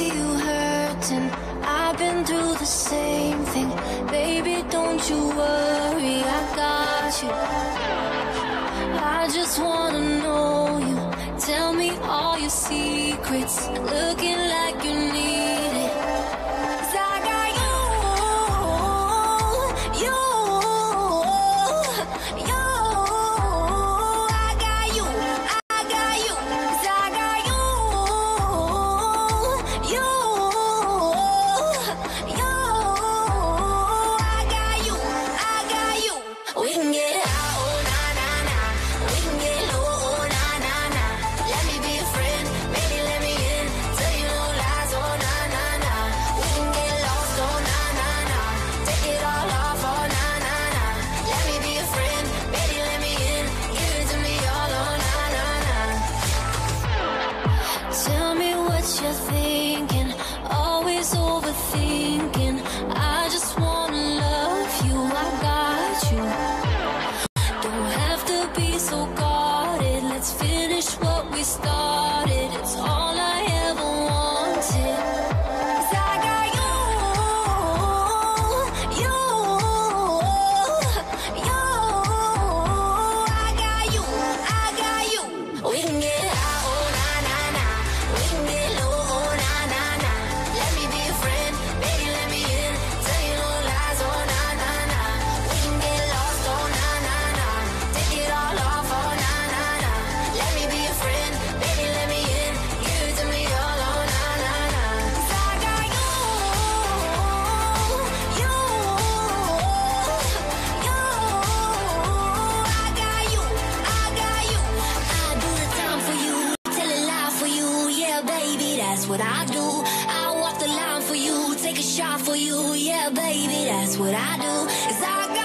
you hurting. I've been through the same thing. Baby, don't you worry, I got you. I just wanna know you. Tell me all your secrets. Looking like you need it. 'Cause I got you, you, you. I got you, I got you. 'Cause I got you, you, you. I got you, I got you. We can get high, oh na na na. We can get low, oh na na na. Let me be a friend, baby, let me in. Tell you no lies, oh na na na. We can get lost, oh na na na. Take it all off, oh na na na. Let me be a friend, baby, let me in. Give it to me all, oh na na na. Tell me what you're thinking, always overthinking. I just wanna love you, I got you. Don't have to be so guarded. Let's finish what we started. It's all I ever wanted. 'Cause I got you, you, you. I got you, I got you. We can get high, oh na na na. We can get low, oh na na na. Let me be a friend, baby, let me in. Tell you no lies, oh na na na. We can get lost, oh na na na. Take it all off, oh na na na. Let me be a friend, baby, let me in. Give it to me all, oh na na na. 'Cause I got you, you, you. I got you, I got you. I do the time for you, tell a lie for you. Yeah, baby, that's what I do. I walk the line for you, take a shot for you. Yeah, baby, that's what I do. 'Cause I